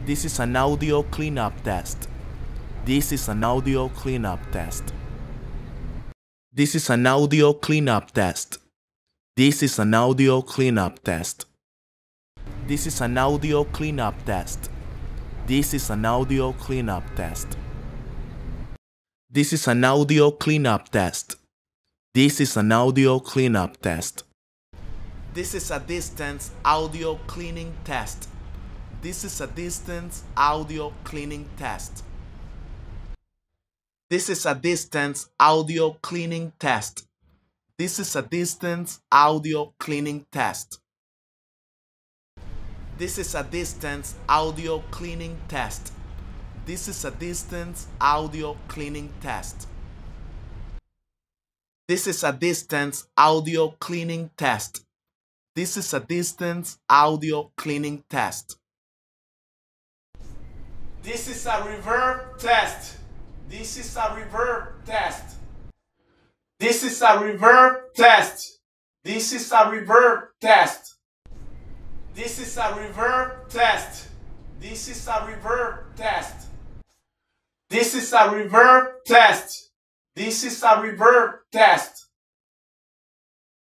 This is an audio cleanup test. This is an audio cleanup test. This is an audio cleanup test. This is an audio cleanup test. This is an audio cleanup test. This is an audio cleanup test. This is an audio cleanup test. This is an audio cleanup test. This is a distance audio cleaning test. This is a distance audio cleaning test. This is a distance audio cleaning test. This is a distance audio cleaning test. This is a distance audio cleaning test. This is a distance audio cleaning test. This is a distance audio cleaning test. This is a distance audio cleaning test. This is a reverb test. This is a reverb test. This is a reverb test. This is a reverb test. This is a reverb test. This is a reverb test. This is a reverb test. This is a reverb test.